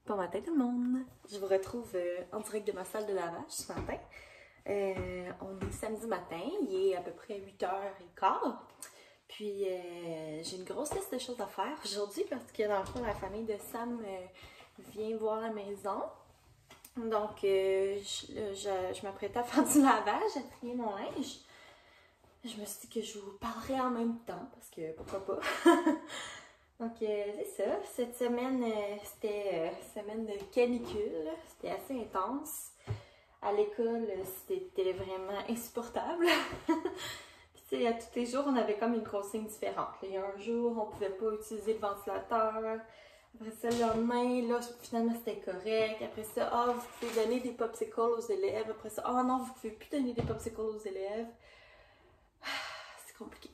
Bon matin tout le monde! Je vous retrouve en direct de ma salle de lavage ce matin. On est samedi matin, il est à peu près 8h15. Puis j'ai une grosse liste de choses à faire aujourd'hui parce que dans le fond, la famille de Sam vient voir la maison. Donc je m'apprêtais à faire du lavage, à trier mon linge. Je me suis dit que je vous parlerais en même temps parce que pourquoi pas. Donc c'est ça, cette semaine c'était semaine de canicule, c'était assez intense. À l'école c'était vraiment insupportable. Puis à tous les jours on avait comme une consigne différente. Il y a un jour on pouvait pas utiliser le ventilateur, après ça le lendemain là finalement c'était correct, après ça vous pouvez donner des popsicles aux élèves, après ça non vous pouvez plus donner des popsicles aux élèves. C'est compliqué.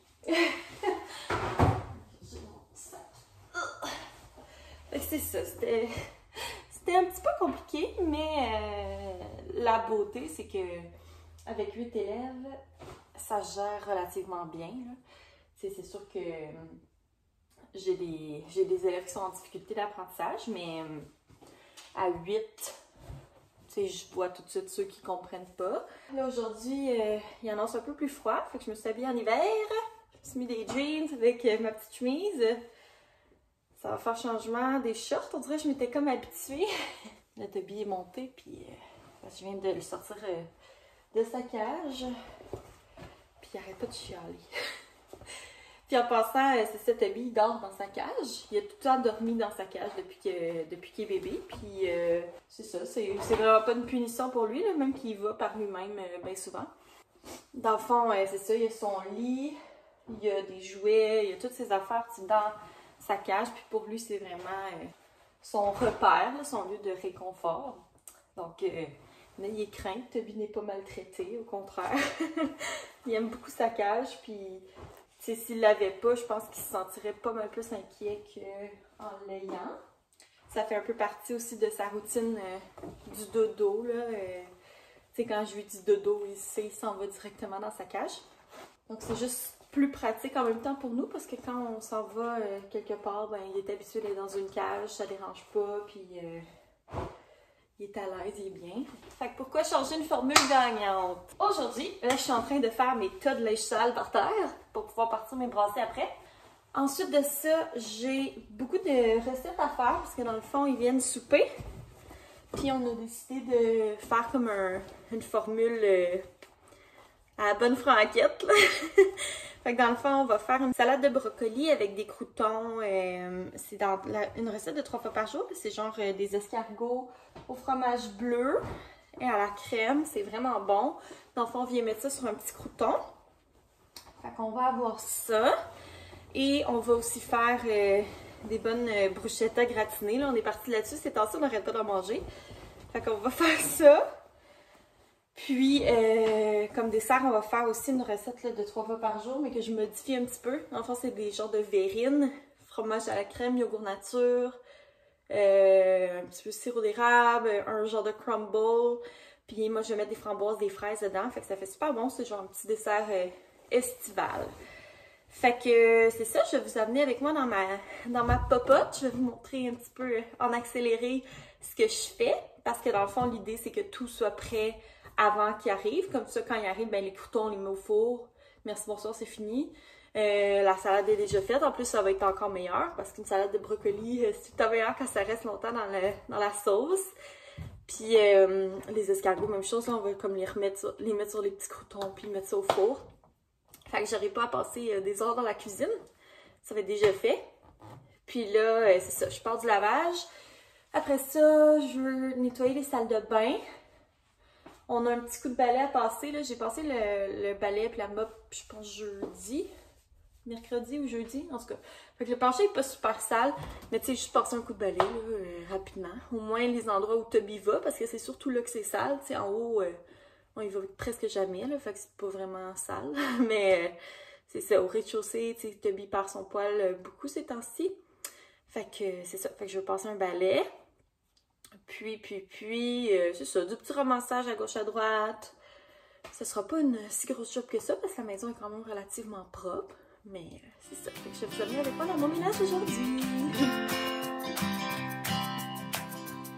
C'est ça, c'était un petit peu compliqué, mais la beauté, c'est que avec 8 élèves, ça se gère relativement bien. C'est sûr que j'ai des élèves qui sont en difficulté d'apprentissage, mais à 8, je vois tout de suite ceux qui ne comprennent pas. Là, aujourd'hui, il annonce un peu plus froid, fait que je me suis habillée en hiver. Je me suis mis des jeans avec ma petite chemise. Ça va faire changement des shorts, on dirait que je m'étais comme habituée. Le Toby est monté, puis je viens de le sortir de sa cage. Puis il arrête pas de chialer. Puis en passant, c'est ça, Toby, il dort dans sa cage. Il a tout le temps dormi dans sa cage depuis qu'il est bébé. Puis c'est ça, c'est vraiment pas une punition pour lui, là, même qu'il va par lui-même bien souvent. Dans le fond, c'est ça, il y a son lit, il y a des jouets, il y a toutes ses affaires dans sa cage, puis pour lui, c'est vraiment son repère, là, son lieu de réconfort. Donc, il est craint, Toby n'est pas maltraité, au contraire. Il aime beaucoup sa cage, puis s'il l'avait pas, je pense qu'il se sentirait pas mal plus inquiet qu'en l'ayant. Ça fait un peu partie aussi de sa routine du dodo, là. Quand je lui dis dodo, il s'en va directement dans sa cage. Donc, c'est juste plus pratique en même temps pour nous parce que quand on s'en va quelque part, il est habitué d'être dans une cage, ça dérange pas, puis il est à l'aise, il est bien. Fait que pourquoi changer une formule gagnante? Aujourd'hui, là je suis en train de faire mes tas de linge sale par terre pour pouvoir partir mes brassées après. Ensuite de ça, j'ai beaucoup de recettes à faire parce que dans le fond, ils viennent souper. Puis on a décidé de faire comme une formule à la bonne franquette, là. Fait que dans le fond, on va faire une salade de brocoli avec des croûtons. C'est dans une recette de 3 fois par jour. C'est genre des escargots au fromage bleu et à la crème. C'est vraiment bon. Dans le fond, on vient mettre ça sur un petit crouton. Fait qu'on va avoir ça. Et on va aussi faire des bonnes bruschettas gratinées. Là, on est parti là-dessus. C'est temps-ci, on n'arrête pas d'en manger. Fait qu'on va faire ça. Puis, comme dessert, on va faire aussi une recette là, de 3 fois par jour, mais que je modifie un petit peu. En fait, c'est des genres de verrines, fromage à la crème, yogourt nature, un petit peu sirop d'érable, un genre de crumble. Puis moi, je vais mettre des framboises, des fraises dedans. Fait que ça fait super bon, c'est genre un petit dessert estival. Fait que c'est ça, je vais vous amener avec moi dans ma popote. Je vais vous montrer un petit peu en accéléré ce que je fais. Parce que dans le fond, l'idée, c'est que tout soit prêt avant qu'il arrive. Comme ça, quand il arrive, les croûtons, on les met au four. Merci, bonsoir, c'est fini. La salade est déjà faite. En plus, ça va être encore meilleur parce qu'une salade de brocoli, c'est tout le temps meilleur quand ça reste longtemps dans la sauce. Puis les escargots, même chose. Là, on va comme les mettre sur les petits croûtons puis mettre ça au four. Fait que j'aurai pas à passer des heures dans la cuisine. Ça va être déjà fait. Puis là, c'est ça, je pars du lavage. Après ça, je veux nettoyer les salles de bain. On a un petit coup de balai à passer. J'ai passé le balai et la mop, je pense, jeudi. Mercredi ou jeudi, en tout cas. Fait que le plancher n'est pas super sale, mais tu sais, juste passer un coup de balai rapidement. Au moins les endroits où Toby va, parce que c'est surtout là que c'est sale. Tu sais, en haut, on y va presque jamais, là, fait que c'est pas vraiment sale. Mais c'est ça, au rez-de-chaussée, tu sais, Toby perd son poil beaucoup ces temps-ci. Fait que c'est ça, fait que je vais passer un balai. Puis, c'est ça, du petit ramassage à gauche à droite. Ce sera pas une si grosse job que ça, parce que la maison est quand même relativement propre. Mais c'est ça, fait que je vais vous amener avec moi dans mon ménage aujourd'hui.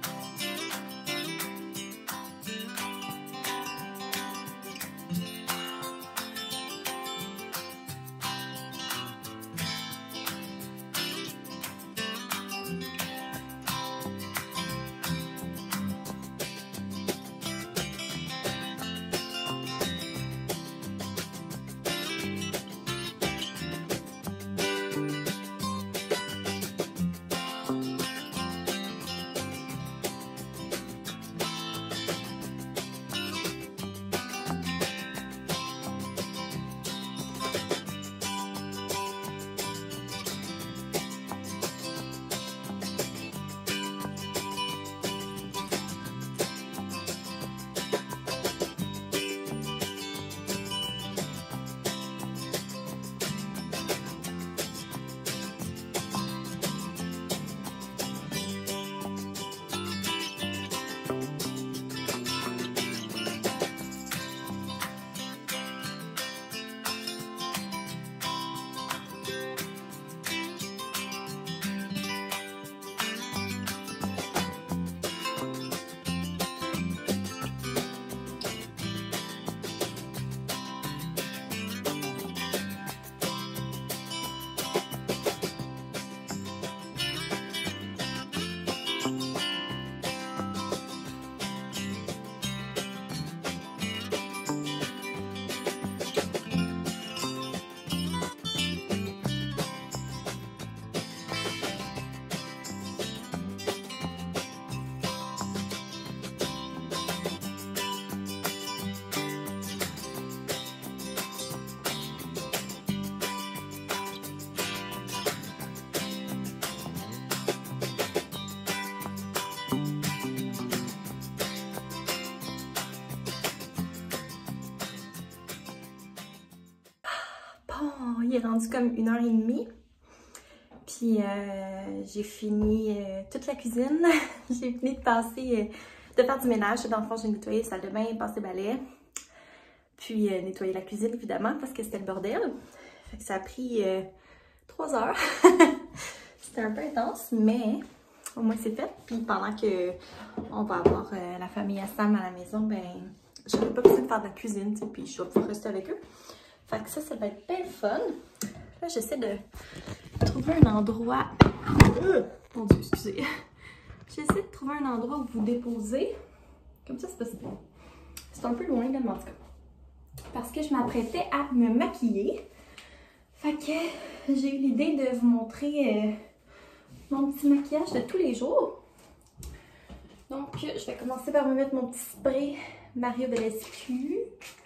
il est rendu comme 1h30. Puis j'ai fini toute la cuisine. J'ai fini de passer, de faire du ménage. Dans le fond, j'ai nettoyé la salle de bain, passé balai. Puis nettoyer la cuisine, évidemment, parce que c'était le bordel. Fait que ça a pris 3 heures. C'était un peu intense, mais au moins c'est fait. Puis pendant que on va avoir la famille à Sam à la maison, ben j'aurais pas besoin de faire de la cuisine, tu sais, puis je vais pouvoir rester avec eux. Fait que ça va être bien fun. Là, j'essaie de trouver un endroit... Mon Dieu, excusez. J'essaie de trouver un endroit où vous déposer. Comme ça, c'est possible. C'est un peu loin, là, mais en tout cas. Parce que je m'apprêtais à me maquiller. Fait que j'ai eu l'idée de vous montrer mon petit maquillage de tous les jours. Donc, je vais commencer par me mettre mon petit spray Mario Badescu.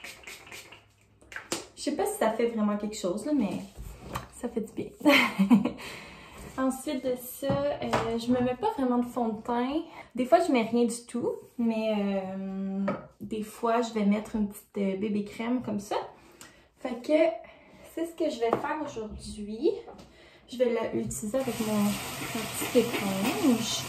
Je sais pas si ça fait vraiment quelque chose, là, mais ça fait du bien. Ensuite de ça, je me mets pas vraiment de fond de teint. Des fois, je mets rien du tout, mais des fois, je vais mettre une petite bébé crème comme ça. Fait que c'est ce que je vais faire aujourd'hui. Je vais l'utiliser avec ma petite éponge.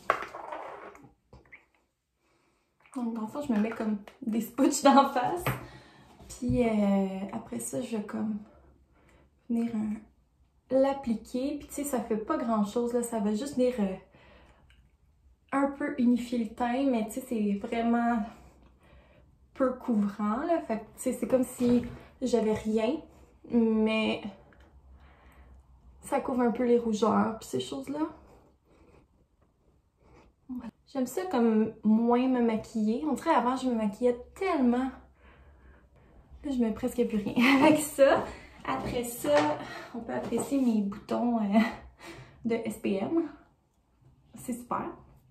Donc, dans le fond, je me mets comme des spooches d'en face. Puis après ça, je vais comme venir l'appliquer. Puis tu sais, ça fait pas grand chose là, ça va juste venir un peu unifier le teint, mais tu sais, c'est vraiment peu couvrant là. Fait que tu sais, c'est comme si j'avais rien, mais ça couvre un peu les rougeurs puis ces choses-là. J'aime ça comme moins me maquiller. On dirait avant, je me maquillais tellement. Là, je mets presque plus rien avec ça. Après ça, on peut apprécier mes boutons de SPM. C'est super.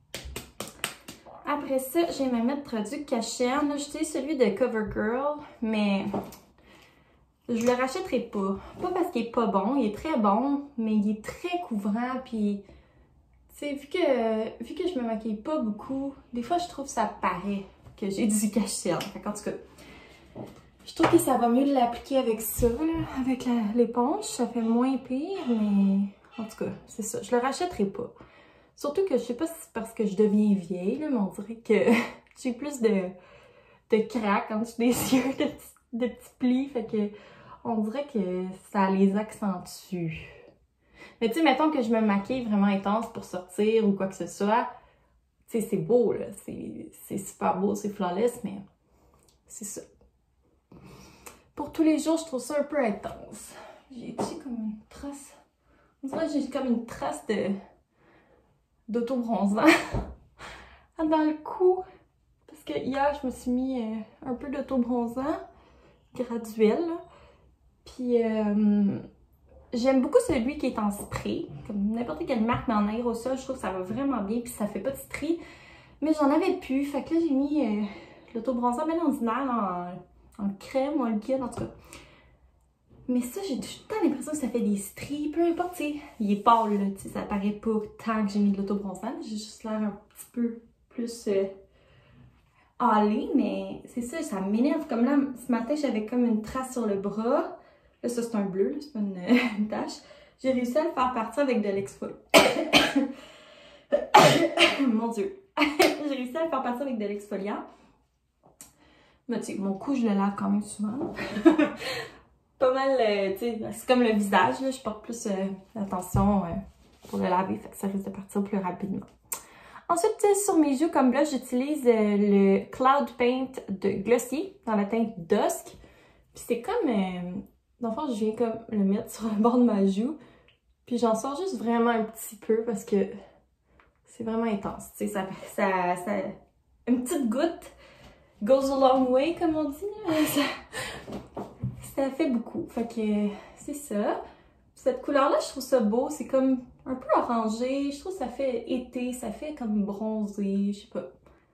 Après ça, je vais me mettre du Cachet. Là, j'utilise celui de CoverGirl, mais je le rachèterai pas. Pas parce qu'il est pas bon, il est très bon, mais il est très couvrant. Puis, tu sais, vu que je me maquille pas beaucoup, des fois, je trouve que ça paraît que j'ai du Cachet. Fait qu'en tout cas, je trouve que ça va mieux de l'appliquer avec ça, là, avec l'éponge. Ça fait moins pire, mais en tout cas, c'est ça. Je le rachèterai pas. Surtout que je sais pas si c'est parce que je deviens vieille, là, mais on dirait que j'ai plus de craques en dessous des yeux, de petits plis. Fait que on dirait que ça les accentue. Mais tu sais, mettons que je me maquille vraiment intense pour sortir ou quoi que ce soit. Tu sais, c'est beau, là. C'est super beau, c'est flawless, mais c'est ça. Pour tous les jours, je trouve ça un peu intense. J'ai comme une trace. On dirait que j'ai comme une trace d'auto-bronzant dans le cou. Parce que hier, je me suis mis un peu d'auto-bronzant graduel. Là. Puis j'aime beaucoup celui qui est en spray. Comme n'importe quelle marque, mais en aérosol, je trouve que ça va vraiment bien. Puis ça fait pas de stries. Mais j'en avais plus. Fait que là, j'ai mis l'auto-bronzant bien ordinaire en crème ou en liquide, en tout cas. Mais ça, j'ai tout le temps l'impression que ça fait des stries, peu importe, tu sais. Il est pâle, là, tu sais, ça paraît pas tant que j'ai mis de l'autobronzant. J'ai juste l'air un petit peu plus hâlée, mais c'est ça, ça m'énerve. Comme là, ce matin, j'avais comme une trace sur le bras. Là, ça, c'est un bleu, c'est pas une tache. J'ai réussi à le faire partir avec de l'exfoliant. Mon Dieu. J'ai réussi à le faire partir avec de l'exfoliant. Mais tu sais, mon cou, je le lave quand même souvent. Pas mal, tu sais, c'est comme le visage, là, je porte plus d'attention pour le laver, fait que ça risque de partir plus rapidement. Ensuite, sur mes joues comme blush, j'utilise le Cloud Paint de Glossier dans la teinte Dusk. Puis c'est comme, dans le fond, je viens comme le mettre sur le bord de ma joue. Puis j'en sors juste vraiment un petit peu parce que c'est vraiment intense. Tu sais, une petite goutte goes a long way, comme on dit. Ça fait beaucoup. Fait que c'est ça. Cette couleur-là, je trouve ça beau. C'est comme un peu orangé. Je trouve que ça fait été. Ça fait comme bronzé. Je sais pas.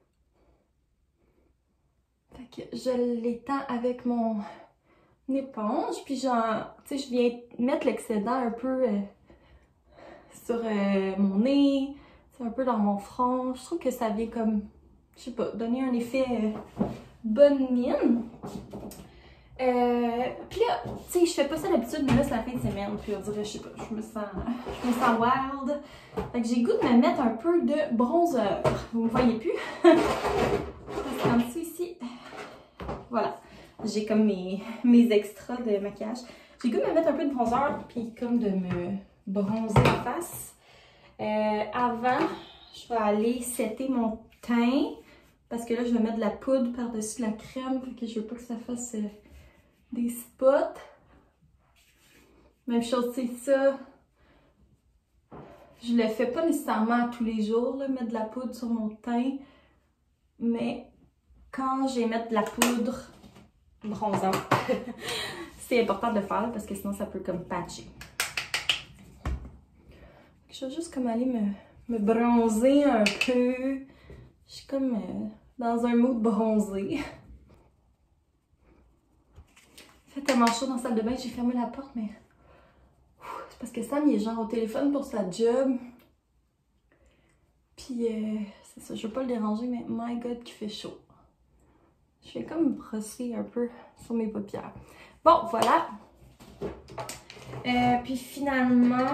Fait que je l'étends avec mon éponge. Puis genre, tu sais, je viens mettre l'excédent un peu sur mon nez. Un peu dans mon front. Je trouve que ça vient comme, je sais pas, donner un effet bonne mine. Puis là, tu sais, je fais pas ça d'habitude, mais là, c'est la fin de semaine. Puis on dirait, je sais pas, je me sens wild. Fait que j'ai le goût de me mettre un peu de bronzer. Vous me voyez plus? Parce qu'en dessous ici, voilà. J'ai comme mes extras de maquillage. J'ai le goût de me mettre un peu de bronzer, puis comme de me bronzer la face. Avant, je vais aller setter mon teint. Parce que là, je vais mettre de la poudre par-dessus la crème. Fait que je veux pas que ça fasse des spots. Même chose, c'est ça. Je le fais pas nécessairement tous les jours, là, mettre de la poudre sur mon teint. Mais quand je vais mettre de la poudre bronzant, c'est important de le faire parce que sinon ça peut comme patcher. Je vais juste comme aller me bronzer un peu. Je suis comme dans un mood bronzé. Il fait tellement chaud dans la salle de bain, j'ai fermé la porte, mais c'est parce que Sam il est genre au téléphone pour sa job. Puis c'est ça, je veux pas le déranger, mais my god qu'il fait chaud. Je vais comme brosser un peu sur mes paupières. Bon, voilà. Puis finalement,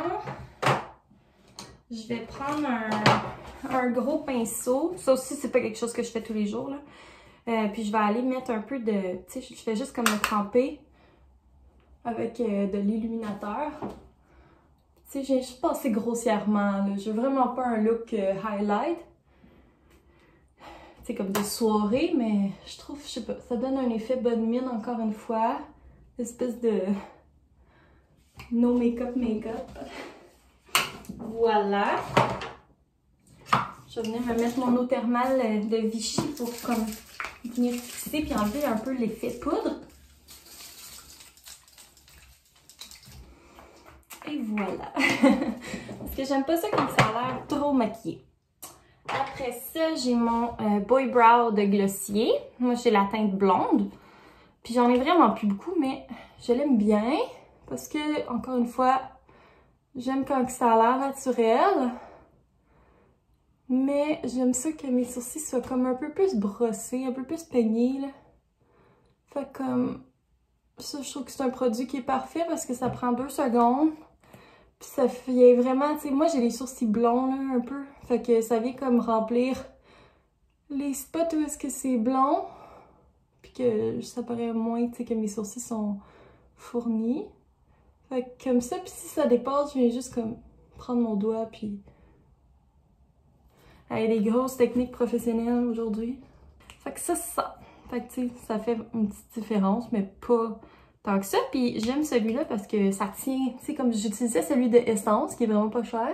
je vais prendre un gros pinceau. Ça aussi, c'est pas quelque chose que je fais tous les jours, là. Puis je vais aller mettre un peu de... Tu sais, je fais juste comme me tremper avec de l'illuminateur. Tu sais, j'ai juste passé grossièrement, là. J'ai vraiment pas un look highlight. Tu sais, comme de soirée, mais je trouve, je sais pas, ça donne un effet bonne mine encore une fois. Espèce de no make-up. Voilà. Je vais venir me mettre mon eau thermale de Vichy pour comme venir fixer puis enlever un peu l'effet poudre. Et voilà. Parce que j'aime pas ça quand ça a l'air trop maquillé. Après ça, j'ai mon Boy Brow de Glossier. Moi, j'ai la teinte blonde. Puis j'en ai vraiment plus beaucoup, mais je l'aime bien. Parce que, encore une fois, j'aime quand ça a l'air naturel. Mais j'aime ça que mes sourcils soient comme un peu plus brossés, un peu plus peignés, là. Fait comme... Ça, je trouve que c'est un produit qui est parfait parce que ça prend 2 secondes. Puis ça fait vraiment, tu sais, moi j'ai les sourcils blonds, là, un peu. Fait que ça vient comme remplir les spots où est-ce que c'est blond. Puis que ça paraît moins, tu sais, que mes sourcils sont fournis. Fait que comme ça, puis si ça dépasse, je viens juste comme prendre mon doigt, puis... Il y a des grosses techniques professionnelles aujourd'hui. Fait que ça, c'est ça. Fait que, tu sais, ça fait une petite différence, mais pas... tant que ça, puis j'aime celui-là parce que ça tient, tu sais, comme j'utilisais celui de Essence, qui est vraiment pas cher,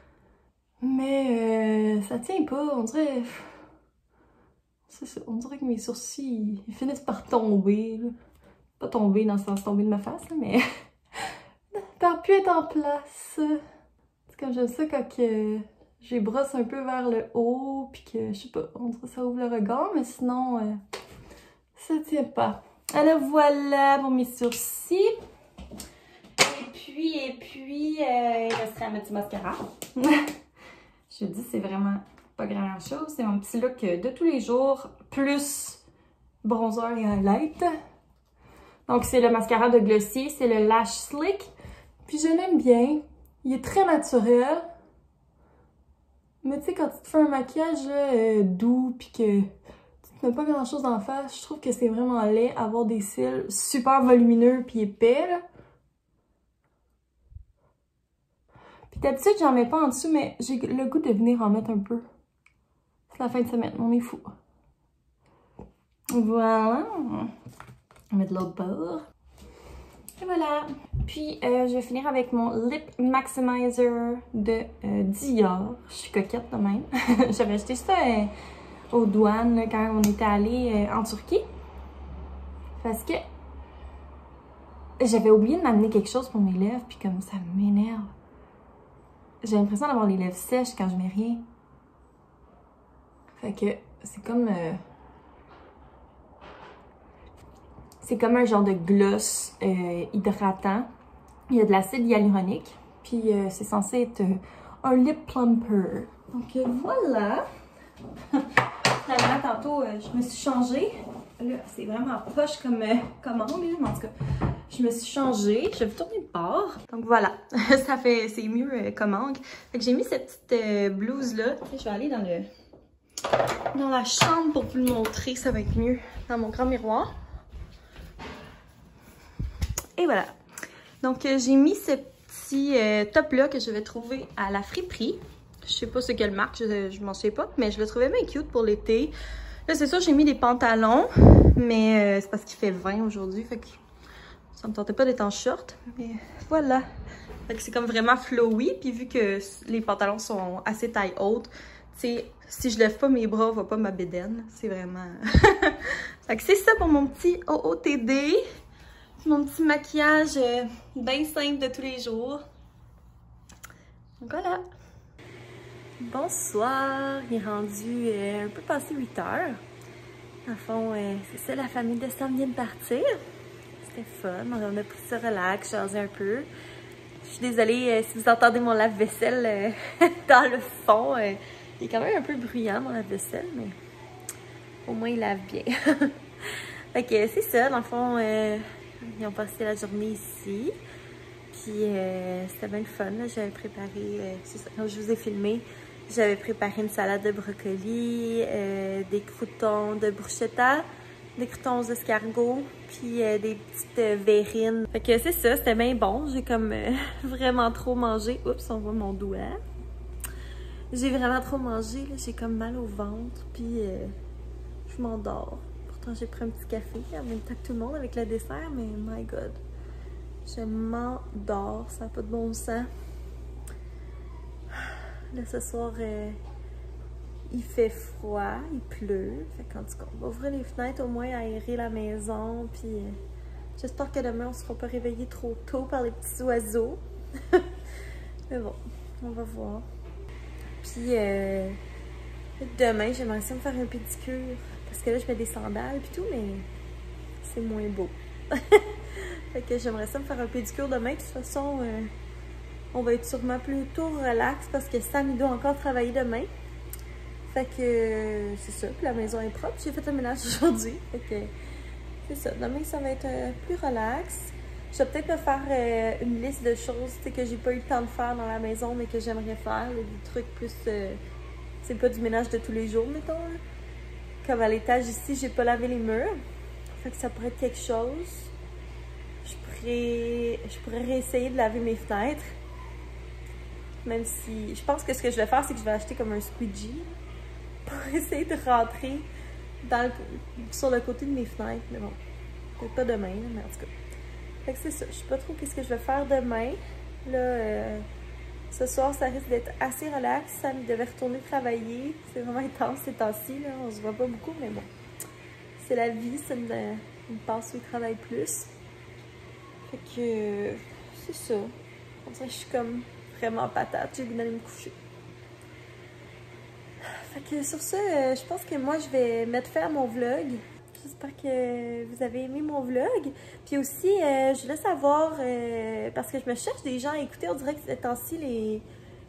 mais ça tient pas, on dirait, c'est ça, on dirait que mes sourcils, ils finissent par tomber, là. Pas tomber dans le sens tomber de ma face, là, mais par plus être en place. C'est comme j'aime ça quand que j'ai brosse un peu vers le haut, puis que, je sais pas, on dirait que ça ouvre le regard, mais sinon, ça tient pas. Alors voilà pour mes sourcils. Et puis, il resterait à mettre du mascara. Je dis, c'est vraiment pas grand chose. C'est mon petit look de tous les jours, plus bronzer et highlight. Donc, c'est le mascara de Glossier, c'est le Lash Slick. Puis, je l'aime bien. Il est très naturel. Mais tu sais, quand tu te fais un maquillage là, doux, puis que... mais pas grand chose en face, je trouve que c'est vraiment laid avoir des cils super volumineux puis épais, là. Puis d'habitude, j'en mets pas en dessous, mais j'ai le goût de venir en mettre un peu. C'est la fin de semaine, on est fou. Voilà. On met de l'autre bord. Et voilà. Puis, je vais finir avec mon Lip Maximizer de Dior. Je suis coquette de même. J'avais acheté ça... aux douanes là, quand on était allé en Turquie. Parce que j'avais oublié de m'amener quelque chose pour mes lèvres, puis comme ça m'énerve. J'ai l'impression d'avoir les lèvres sèches quand je mets rien. Fait que c'est comme... c'est comme un genre de gloss hydratant. Il y a de l'acide hyaluronique. Puis c'est censé être un lip plumper. Donc voilà. Finalement, tantôt, je me suis changée. là, c'est vraiment poche comme commande, là, mais en tout cas, je me suis changée. Je vais vous tourner de bord. Donc voilà, c'est mieux comme angle. Fait que j'ai mis cette petite blouse-là. Je vais aller dans la chambre pour vous le montrer. Ça va être mieux dans mon grand miroir. Et voilà. Donc, j'ai mis ce petit top-là que je vais trouver à la friperie. Je sais pas c'est quelle marque, je m'en sais pas, mais je le trouvais bien cute pour l'été. Là, c'est sûr, j'ai mis des pantalons, mais c'est parce qu'il fait 20 aujourd'hui, fait que ça me tentait pas d'être en short, mais voilà. Fait que c'est comme vraiment flowy, puis vu que les pantalons sont assez taille haute, tu sais, si je lève pas mes bras, on voit pas ma bédaine. C'est vraiment... Fait que c'est ça pour mon petit OOTD. Mon petit maquillage bien simple de tous les jours. Donc voilà. Bonsoir, il est rendu un peu passé 8 heures. En fond, c'est ça, la famille de Sam vient de partir. C'était fun, on a pris ça relax, changé un peu. Je suis désolée si vous entendez mon lave-vaisselle dans le fond. Il est quand même un peu bruyant mon lave-vaisselle, mais au moins il lave bien. Fait que c'est ça, dans le fond, ils ont passé la journée ici. Puis c'était bien le fun, j'avais préparé, c'est ça, quand je vous ai filmé, j'avais préparé une salade de brocoli, des croûtons de bruschetta, des croûtons d'escargot, puis des petites verrines. Fait que c'est ça, c'était bien bon. J'ai comme vraiment trop mangé. Oups, on voit mon doigt. J'ai vraiment trop mangé, j'ai comme mal au ventre, puis je m'endors. Pourtant, j'ai pris un petit café en même temps que tout le monde avec le dessert, mais my god. Je m'endors, ça n'a pas de bon sens. Là, ce soir, il fait froid, il pleut. Fait qu'en tout cas, on va ouvrir les fenêtres au moins, aérer la maison. Puis j'espère que demain, on ne sera pas réveillé trop tôt par les petits oiseaux. Mais bon, on va voir. Puis demain, j'aimerais ça me faire un pédicure. Parce que là, je mets des sandales et tout, mais c'est moins beau. Fait que j'aimerais ça me faire un pédicure demain. De toute façon, on va être sûrement plutôt relax parce que Sam, il doit encore travailler demain. Fait que c'est ça. Puis la maison est propre. J'ai fait le ménage aujourd'hui. Fait que c'est ça. Demain, ça va être plus relax. Je vais peut-être me faire une liste de choses que j'ai pas eu le temps de faire dans la maison, mais que j'aimerais faire. Des trucs plus... c'est pas du ménage de tous les jours, mettons. Là. Comme à l'étage ici, j'ai pas lavé les murs. Fait que ça pourrait être quelque chose. Je pourrais réessayer de laver mes fenêtres. Même si... Je pense que ce que je vais faire, c'est que je vais acheter comme un squeegee pour essayer de rentrer sur le côté de mes fenêtres. Mais bon, peut-être pas demain, mais en tout cas. Fait que c'est ça. Je sais pas trop qu'est-ce que je vais faire demain. Là, ce soir, ça risque d'être assez relax. Sam devait retourner travailler. C'est vraiment intense ces temps-ci. On se voit pas beaucoup, mais bon. C'est la vie. C'est une passe où il travaille plus. Fait que c'est ça. On dirait que je suis comme vraiment patate. J'ai envie d'aller me coucher. Fait que sur ça, je pense que moi, je vais mettre fin à mon vlog. J'espère que vous avez aimé mon vlog. Puis aussi, je voulais savoir, parce que je me cherche des gens à écouter. On dirait que ces temps-ci,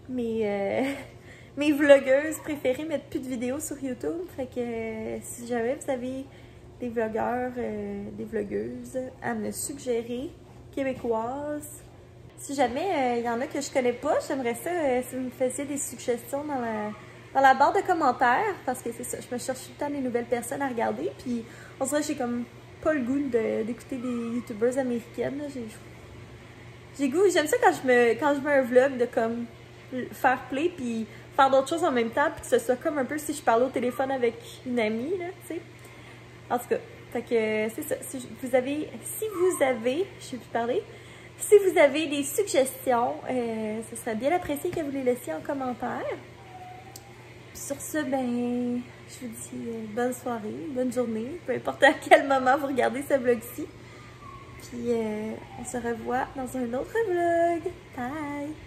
mes vlogueuses préférées mettent plus de vidéos sur YouTube. Fait que si jamais vous avez des vlogueurs, des vlogueuses à me suggérer, québécoises. Si jamais il y en a que je connais pas, j'aimerais ça si vous me faisiez des suggestions dans la barre de commentaires, parce que c'est ça, je me cherche tout le temps des nouvelles personnes à regarder, puis on dirait que j'ai comme pas le goût d'écouter des youtubeuses américaines. J'ai goût, j'aime ça quand je mets un vlog de comme faire play puis faire d'autres choses en même temps, puis que ce soit comme un peu si je parlais au téléphone avec une amie, là, tu sais. En tout cas, fait que c'est ça. Si vous avez, je sais plus parler, si vous avez des suggestions, ce serait bien apprécié que vous les laissiez en commentaire. Puis sur ce, ben, je vous dis bonne soirée, bonne journée, peu importe à quel moment vous regardez ce vlog-ci. Puis on se revoit dans un autre vlog. Bye!